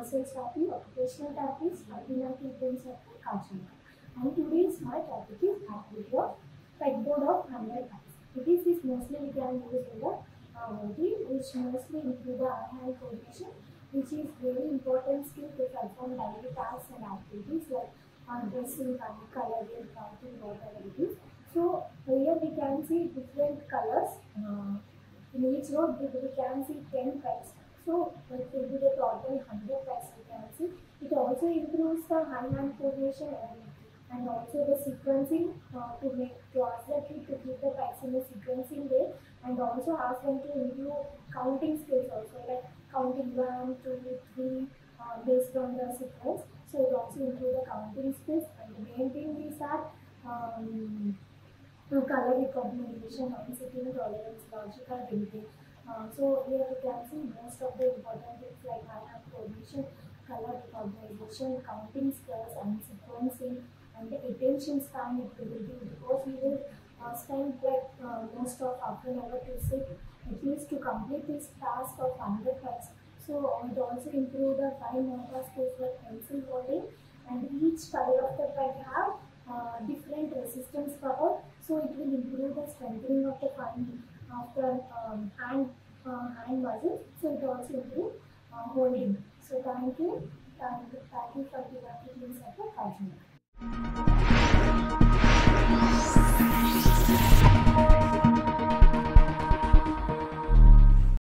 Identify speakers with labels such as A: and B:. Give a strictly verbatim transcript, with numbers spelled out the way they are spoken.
A: myself Therapy, Occupational Therapist, Pinnacle Blooms Network. And today's my topic is activity of Pegboard of one hundred times. It is this mostly we can use in the uh, body, which mostly include the eye-hand coordination, which is very important skill to perform daily tasks and activities like uh, dressing, coloring, counting, whatever it is. So here we can see different colors. Uh, in each row we can see ten pets. So it will be the total one hundred pets we can see. It also improves the hand-hand coordination and, and also the sequencing uh, to make to ask the kid to keep the pets in a sequencing way, and also ask them to improve counting skills also, like counting one, two, three uh, based on the sequence. So it also improve the counting skills, and the main thing is that um, color recognition, sitting tolerance, logical thinking. Uh, so here we can see most of the important things like hand-hand coordination, color recognition, counting skills, and sequencing, and the attention span it will be, because we will uh, spend like uh, most of half an hour to sit at least to complete this task of one hundred times. So it also improve the fine motor skills like pencil holding, and each color of the pen have uh, different resistance power. So it will improve the strengthening of the fine of the um, hand uh, hand muscles. So it also improve uh, holding. So thank you.